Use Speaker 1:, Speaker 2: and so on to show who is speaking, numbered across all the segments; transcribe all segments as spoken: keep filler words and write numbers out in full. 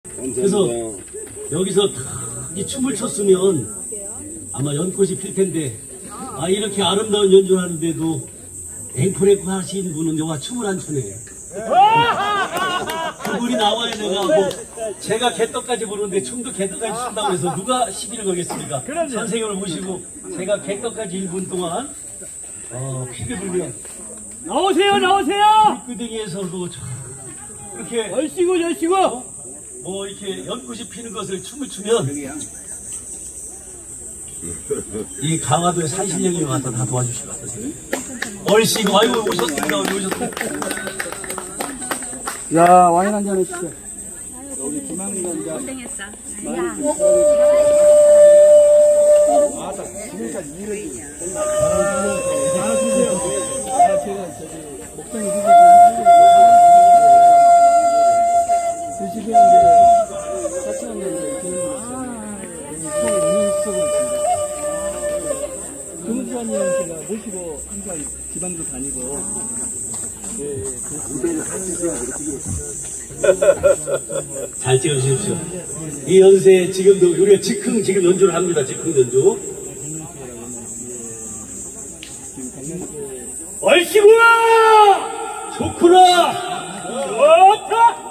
Speaker 1: 그래서 여기서 이 춤을 췄으면 아마 연꽃이 필 텐데, 아 이렇게 아름다운 연주를 하는데도 앵콜앵콜 하신 분은 영화 춤을 안 추네. 그분이 나와야 내가 뭐 제가 개떡까지 부르는데 춤도 개떡까지 춘다고 해서 누가 시비를 걸겠습니까? 선생님을 모시고 제가 개떡까지 일 분 동안 어, 피를 불며
Speaker 2: 나오세요, 나오세요.
Speaker 1: 끄댕이에서도 이렇게
Speaker 2: 열시고 열시고
Speaker 1: 어? 뭐 이렇게 연꽃이 피는 것을 춤을 추면 이 강화도의 산신령이 와서 다 도와주실 것 같아요. 얼씨구 아이고 오셨습니다. 오셨습니다.
Speaker 2: 야, 와인 한잔 해주세요. 여기 김학민 원장. 고생했어. 아, 지금까지 일을. 아, 그러세요. 아, 제가 저기 목장이 드시고 이제 같이 왔는데 지금 운영수석을 했습니다. 금수환님 제가 모시고 항상 지방도 다니고. 네,
Speaker 1: 잘 찍어주십시오. 이 연세에 지금도 우리가 즉흥 지금 연주를 합니다. 즉흥 연주. 얼씨구나! 좋구나! 좋다!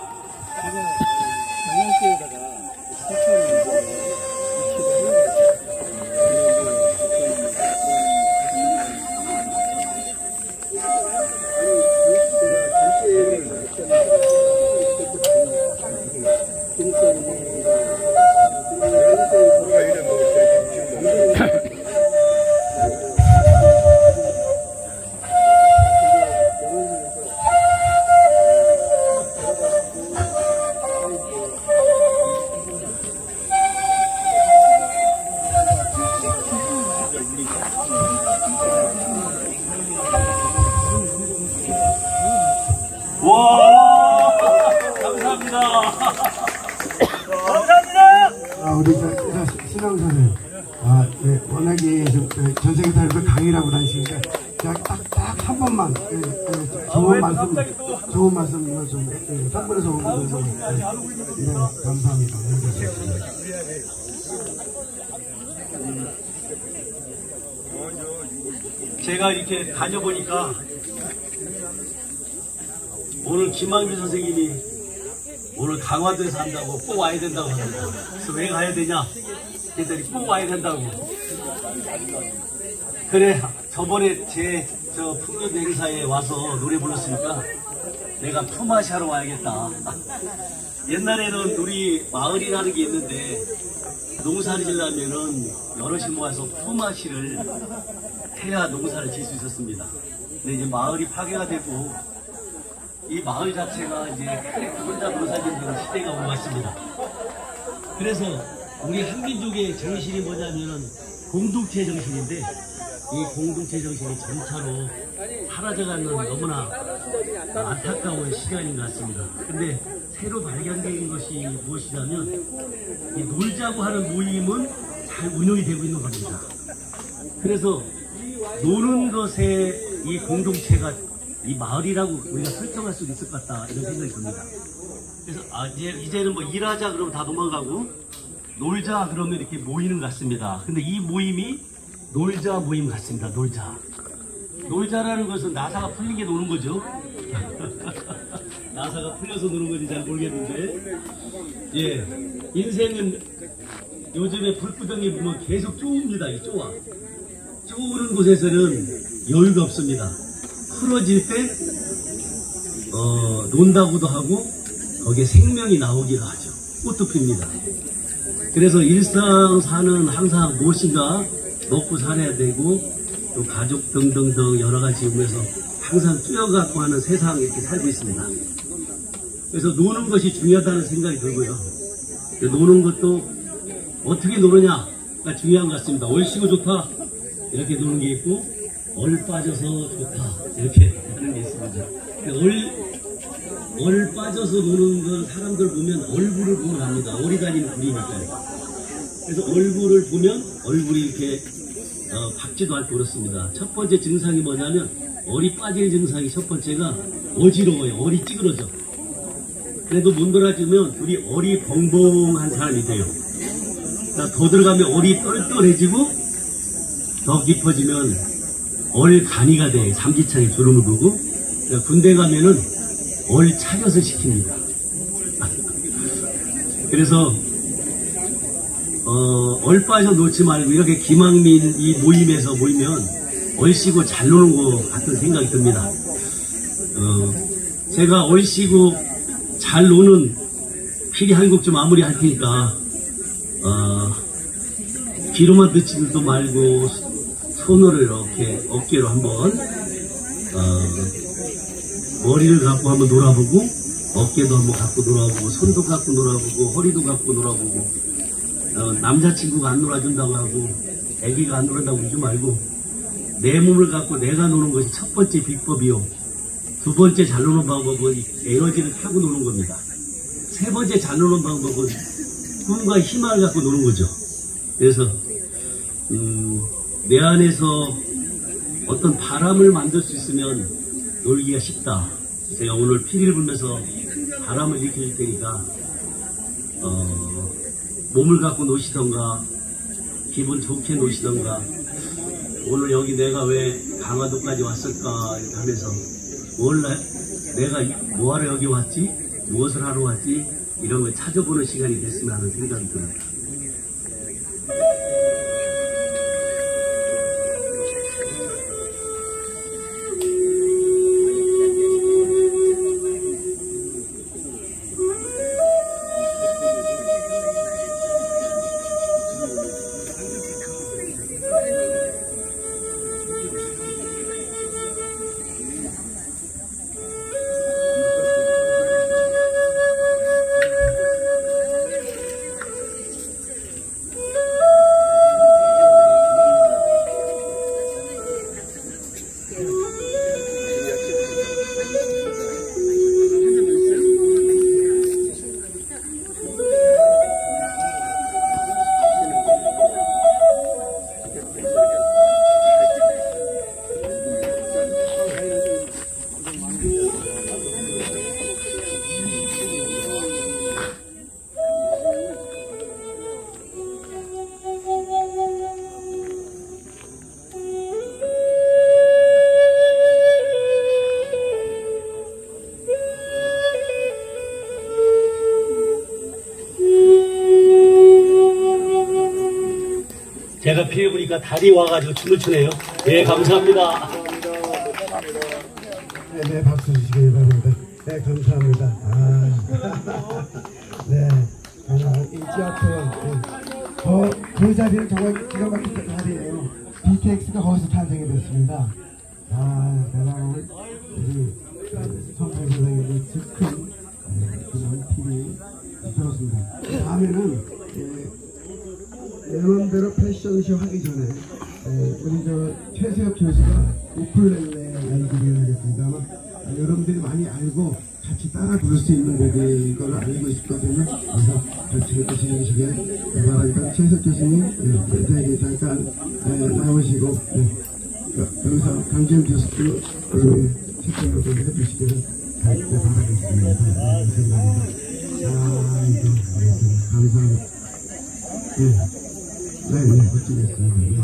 Speaker 1: 와, 감사합니다. 감사합니다.
Speaker 3: 아, 우리 신앙 선생님, 아, 예, 워낙에 좀, 전 세계 다니면서 강의라고 다니시니까 그냥 딱, 딱 한 번만, 예, 예, 좋은 아, 말씀, 좋은 말씀 좀, 예, 선물해서 온 것을 좀, 예, 예, 감사합니다.
Speaker 1: 제가 이렇게 다녀보니까 오늘 김학민 선생님이 오늘 강화도에서 한다고 꼭 와야 된다고 합니다. 그래서 왜 가야 되냐? 그랬더니 꼭 와야 된다고. 그래, 저번에 제 저 풍년 행사에 와서 노래 불렀으니까 내가 품앗이 하러 와야겠다. 옛날에는 우리 마을이라는 게 있는데 농사를 지려면은 여럿이 모아서 품앗이를 해야 농사를 질 수 있었습니다. 근데 이제 마을이 파괴가 되고 이 마을 자체가 이제 혼자 농사 짓는 시대가 온 것 같습니다. 그래서 우리 한민족의 정신이 뭐냐면은 공동체 정신인데 이 공동체 정신이 점차로 사라져가는 너무나 안타까운 시간인 것 같습니다. 근데 새로 발견된 것이 무엇이냐면 이 놀자고 하는 모임은 잘 운영이 되고 있는 겁니다. 그래서 노는 것에 이 공동체가 이 마을이라고 우리가 설정할 수 있을 것 같다 이런 생각이 듭니다. 그래서 아 이제 이제는 뭐 일하자 그러면 다 도망가고 놀자 그러면 이렇게 모이는 것 같습니다. 근데 이 모임이 놀자 모임 같습니다. 놀자. 놀자라는 것은 나사가 풀린 게 노는 거죠. 나사가 풀려서 노는 건지 잘 모르겠는데, 예, 인생은 요즘에 불구덩이 보면 계속 쪼웁니다. 이 쪼아. 쪼우는 곳에서는 여유가 없습니다. 풀어질 때 어, 논다고도 하고 거기에 생명이 나오기도 하죠. 꽃도 핍니다. 그래서 일상사는 항상 무엇인가 먹고 살아야 되고 또 가족 등등등 여러 가지 의미에서 항상 뛰어갖고 하는 세상 이렇게 살고 있습니다. 그래서 노는 것이 중요하다는 생각이 들고요. 노는 것도 어떻게 노느냐가 중요한 것 같습니다. 얼씨구 좋다 이렇게 노는 게 있고 얼 빠져서 좋다 이렇게 하는 게 있습니다. 얼, 얼 빠져서 노는 건 사람들 보면 얼굴을 보면 압니다. 얼이 다니는 굴이니까. 그래서 얼굴을 보면 얼굴이 이렇게 어, 박지도 않고 그렇습니다. 첫 번째 증상이 뭐냐면 얼이 빠지는 증상이 첫 번째가 어지러워요. 얼이 찌그러져. 그래도 못 놀아주면 둘이 어리벙벙한 사람이 돼요. 그러니까 더 들어가면 얼이 똘똘해지고 더 깊어지면 얼간이가 돼. 삼지창에 주름을 그고. 그러니까 군대 가면은 얼 차려서 시킵니다. 그래서 어, 얼 빠져 놓지 말고 이렇게 김학민 이 모임에서 모이면 얼씨구 잘 노는 것 같은 생각이 듭니다. 어, 제가 얼씨구 잘 노는 피리 한 곡 좀 마무리할 테니까 어, 귀로만 듣지도 말고 손으로 이렇게 어깨로 한번 어, 머리를 갖고 한번 놀아보고 어깨도 한번 갖고 놀아보고 손도 갖고 놀아보고 허리도 갖고 놀아보고 어, 남자친구가 안 놀아준다고 하고 애기가 안 놀아준다고 그러지 말고 내 몸을 갖고 내가 노는 것이 첫 번째 비법이요. 두 번째 잘 노는 방법은 에너지를 타고 노는 겁니다. 세 번째 잘 노는 방법은 꿈과 희망을 갖고 노는 거죠. 그래서 음, 내 안에서 어떤 바람을 만들 수 있으면 놀기가 쉽다. 제가 오늘 피리를 불면서 바람을 일으켜줄 테니까 어, 몸을 갖고 노시던가 기분 좋게 노시던가 오늘 여기 내가 왜 강화도까지 왔을까 이렇게 하면서 원래 내가 뭐하러 여기 왔지? 무엇을 하러 왔지? 이런 걸 찾아보는 시간이 됐으면 하는 생각이 듭니다. 제가 피해 보니까 달이 와가지고 춤을 추네요. 네, 감사합니다.
Speaker 3: 네, 네, 박수 주시기 바랍니다. 네, 감사합니다. 아, 네, 정말 이 지하철, 네. 어, 그 자리는 정말 기가 막힌 자리예요. 비티엑스가 거기서 탄생이 됐습니다. 아, 대단한 우리 선생 선생님의 즉흥 그런 팀이 들었습니다. 다음에는 예, 여러분대로 패션쇼 하기 전에 에, 우리 저 최세엽 교수가 우쿨렐레 연주를 하겠습니다. 아마 여러분들이 많이 알고 같이 따라 부를 수 있는 노래를 알고 있거든요. 그래서 같이 드시시길 바랍니다. 최세엽 교수님 네, 저에게 잠깐 에, 나오시고 네, 여기서 강지현 교수도 채팅을 좀 해주시기를 바라겠습니다. 네, 감사합니다. 아, 이거 네, 감사합니다. 네. 네, 네, 멋지겠습니다.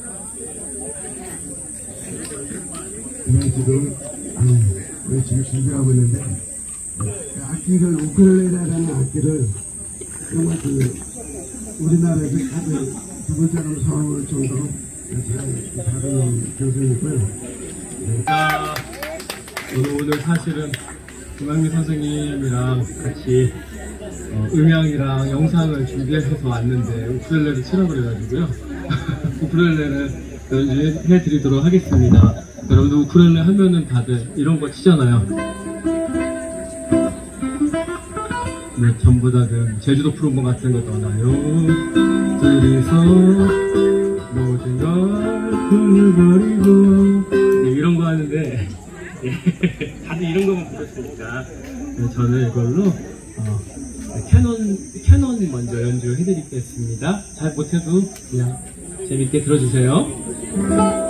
Speaker 3: 네, 지금, 네, 지금 준비하고 있는데, 악기를, 우쿨렐레라는 악기를, 정말 그, 우리나라에서 가장 두 번째로 서울 정도로 잘 다루는 교수이고요. 네.
Speaker 2: 자, 오늘, 오늘 사실은 김학민 선생님이랑 같이 어, 음향이랑 영상을 준비해서 왔는데 우쿨렐레를 치라고 그래가지고요. 우쿨렐레를 연주해드리도록 하겠습니다. 여러분들 우쿨렐레 하면은 다들 이런 거 치잖아요. 네, 전부 다들 제주도 푸른봄 같은 거 떠나요. 둘이서 모든 걸 흐물거리고 네, 이런 거 하는데 네, 다들 이런 거만 부르시니까 네, 저는 이걸로 어, 캐논, 캐논 먼저 연주해드리겠습니다. 잘 못해도 그냥 재밌게 들어주세요.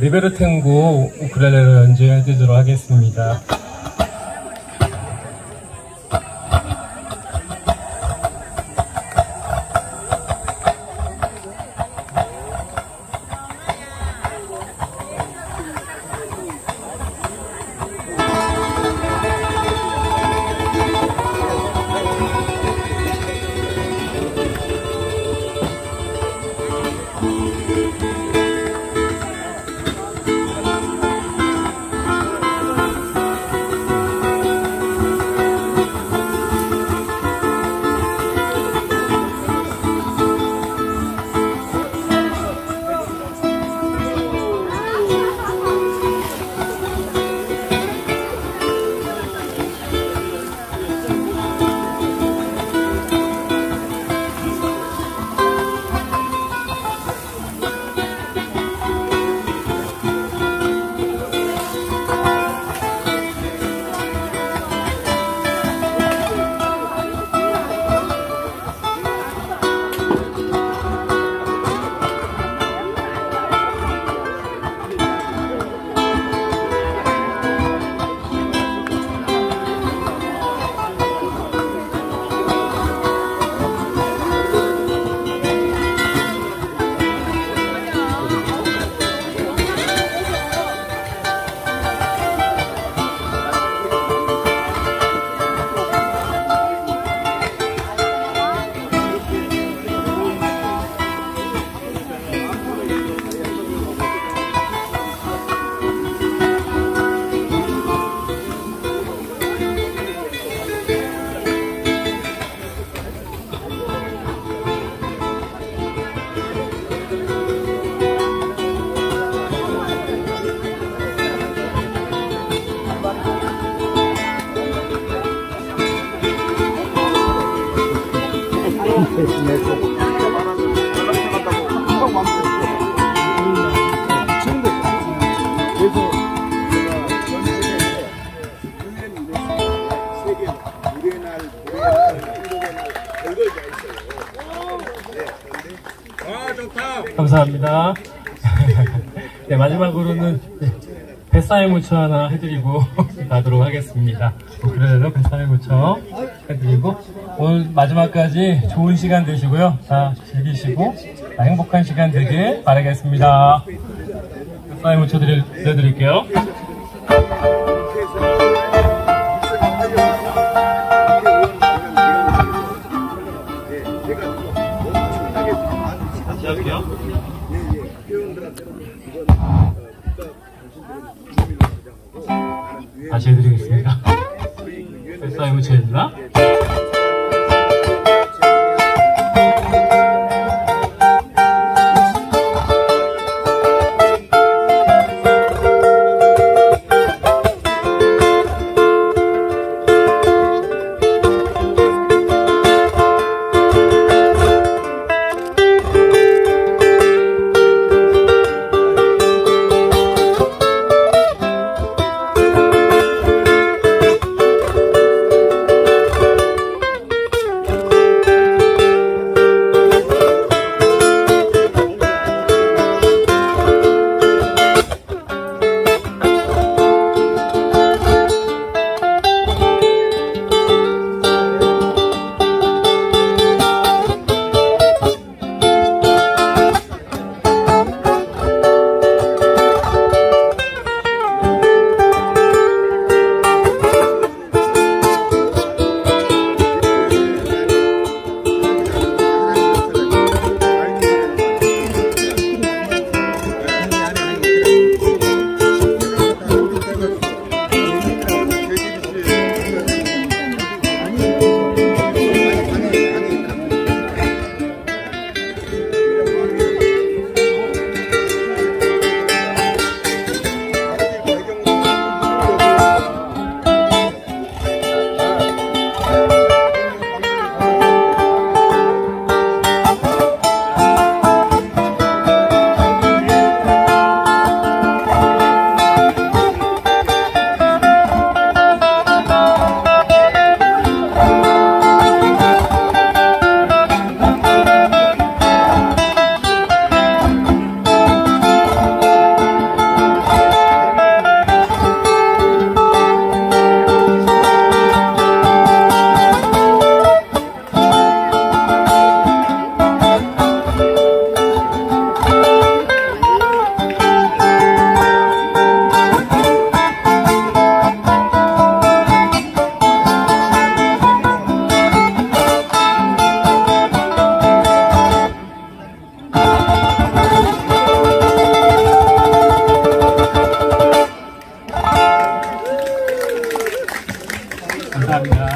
Speaker 4: 리베르탱고 우쿨렐레로 연주해 드리도록 하겠습니다. 감사합니다. 네, 마지막으로는 네, 뱃사의 무초 하나 해드리고 가도록 하겠습니다. 그래도 뱃사의 무초 해드리고 오늘 마지막까지 좋은 시간 되시고요. 다 즐기시고 다 행복한 시간 되길 바라겠습니다. 뱃사의 무초 드려드릴게요. 다시 해드리겠습니다. 뱃사의 무초입니다.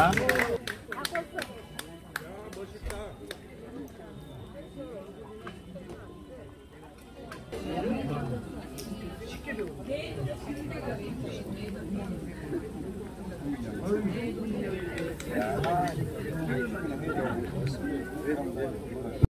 Speaker 4: 감사합니다.